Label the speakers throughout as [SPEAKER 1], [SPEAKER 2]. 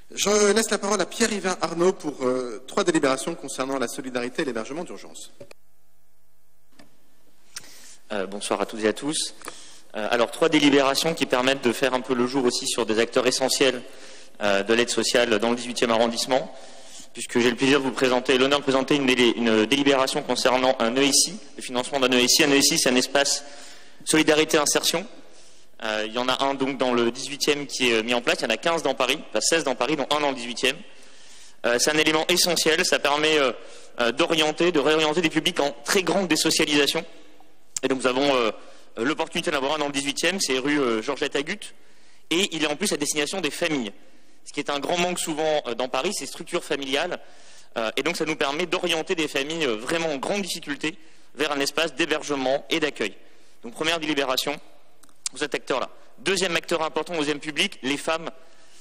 [SPEAKER 1] Je laisse la parole à Pierre-Yvain Arnaud pour 3 délibérations concernant la solidarité et l'hébergement d'urgence.
[SPEAKER 2] Bonsoir à toutes et à tous. Alors, 3 délibérations qui permettent de faire un peu le jour aussi sur des acteurs essentiels de l'aide sociale dans le 18e arrondissement, puisque j'ai le plaisir de vous présenter, l'honneur de présenter une délibération concernant un ESI, le financement d'un ESI. Un ESI, c'est un espace solidarité insertion. Il y en a un donc dans le 18e qui est mis en place, il y en a 15 dans Paris, enfin 16 dans Paris, dont un dans le 18e. C'est un élément essentiel, ça permet de réorienter des publics en très grande désocialisation. Et donc nous avons l'opportunité d'avoir un dans le 18e, c'est rue Georgette Agut, et il est en plus à destination des familles. Ce qui est un grand manque souvent dans Paris, c'est structures familiales, et donc ça nous permet d'orienter des familles vraiment en grande difficulté vers un espace d'hébergement et d'accueil. Donc première délibération, pour cet acteur-là. Deuxième acteur important au deuxième public, les femmes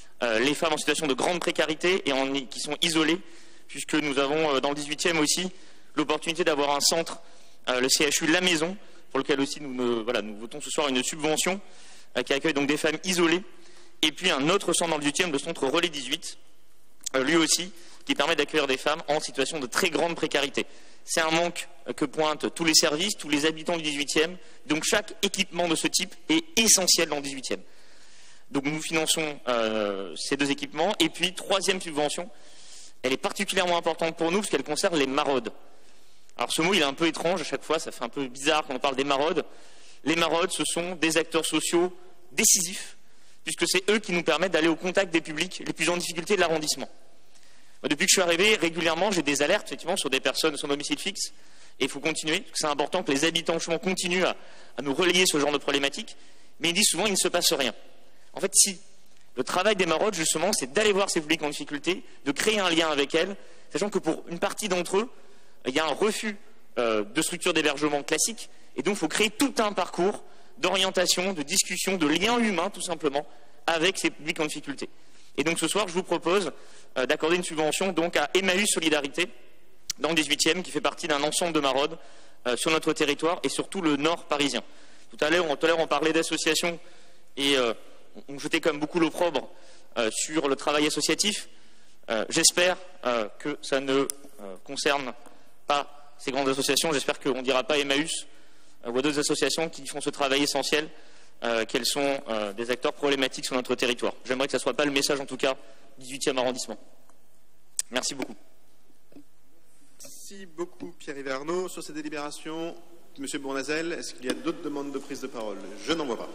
[SPEAKER 2] en situation de grande précarité et qui sont isolées, puisque nous avons dans le 18e aussi l'opportunité d'avoir un centre, le CHU La Maison, pour lequel aussi nous votons ce soir une subvention qui accueille donc des femmes isolées, et puis un autre centre dans le 18e, le centre Relais 18, lui aussi, qui permet d'accueillir des femmes en situation de très grande précarité. C'est un manque que pointent tous les services, tous les habitants du 18e, donc chaque équipement de ce type est essentiel dans le 18e. Donc nous finançons ces 2 équipements, et puis 3e subvention, elle est particulièrement importante pour nous parce qu'elle concerne les maraudes. Alors ce mot il est un peu étrange à chaque fois, ça fait un peu bizarre quand on parle des maraudes. Les maraudes, ce sont des acteurs sociaux décisifs, puisque c'est eux qui nous permettent d'aller au contact des publics les plus en difficulté de l'arrondissement. Depuis que je suis arrivé, régulièrement, j'ai des alertes effectivement sur des personnes sans domicile fixe, et il faut continuer, parce que c'est important que les habitants justement continuent à nous relayer ce genre de problématiques, mais ils disent souvent il ne se passe rien. En fait, si. Le travail des maraudes, justement, c'est d'aller voir ces publics en difficulté, de créer un lien avec elles, sachant que pour une partie d'entre eux, il y a un refus de structure d'hébergement classique, et donc il faut créer tout un parcours d'orientation, de discussion, de lien humain, tout simplement, avec ces publics en difficulté. Et donc ce soir, je vous propose d'accorder une subvention donc à Emmaüs Solidarité, dans le 18e, qui fait partie d'un ensemble de maraudes sur notre territoire et surtout le nord parisien. Tout à l'heure, on parlait d'associations et on jetait comme beaucoup l'opprobre sur le travail associatif. J'espère que ça ne concerne pas ces grandes associations. J'espère qu'on ne dira pas Emmaüs ou à d'autres associations qui font ce travail essentiel qu'elles sont des acteurs problématiques sur notre territoire. J'aimerais que ça ne soit pas le message, en tout cas, du 18e arrondissement. Merci beaucoup.
[SPEAKER 1] Merci beaucoup Pierre-Yvain Arnaud. Sur ces délibérations, M. Bournazel, est-ce qu'il y a d'autres demandes de prise de parole? Je n'en vois pas.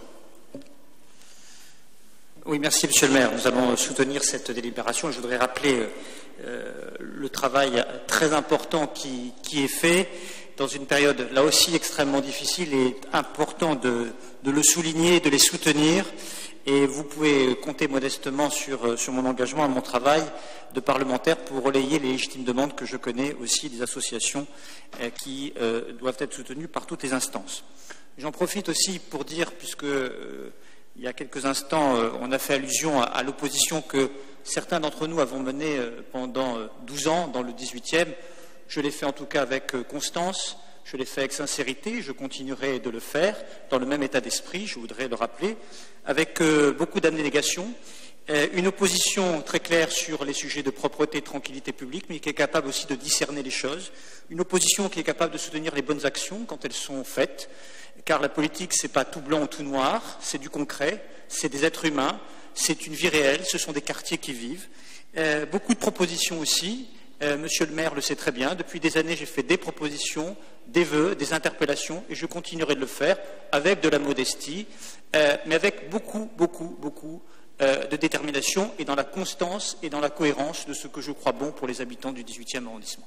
[SPEAKER 3] Oui, merci Monsieur le maire. Nous allons soutenir cette délibération. Je voudrais rappeler le travail très important qui est fait dans une période là aussi extrêmement difficile, et important de le souligner, de les soutenir. Et vous pouvez compter modestement sur mon engagement et mon travail de parlementaire pour relayer les légitimes demandes que je connais aussi des associations qui doivent être soutenues par toutes les instances. J'en profite aussi pour dire, puisque il y a quelques instants on a fait allusion à l'opposition que certains d'entre nous avons menée pendant 12 ans dans le 18e, je l'ai fait en tout cas avec constance, je l'ai fait avec sincérité, je continuerai de le faire dans le même état d'esprit, je voudrais le rappeler, avec beaucoup d'abnégation, une opposition très claire sur les sujets de propreté et de tranquillité publique, mais qui est capable aussi de discerner les choses, une opposition qui est capable de soutenir les bonnes actions quand elles sont faites, car la politique, ce n'est pas tout blanc ou tout noir, c'est du concret, c'est des êtres humains, c'est une vie réelle, ce sont des quartiers qui vivent. Beaucoup de propositions aussi. Monsieur le maire le sait très bien, depuis des années j'ai fait des propositions, des vœux, des interpellations, et je continuerai de le faire avec de la modestie, mais avec beaucoup de détermination et dans la constance et dans la cohérence de ce que je crois bon pour les habitants du 18e arrondissement.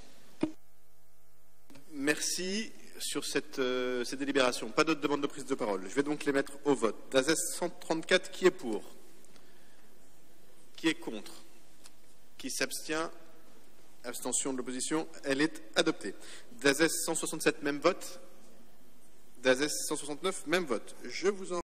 [SPEAKER 1] Merci sur ces délibérations. Pas d'autres demandes de prise de parole. Je vais donc les mettre au vote. DAZES 134, qui est pour? Qui est contre? Qui s'abstient? Abstention de l'opposition, elle est adoptée. DAZES 167, même vote. DAZES 169, même vote. Je vous en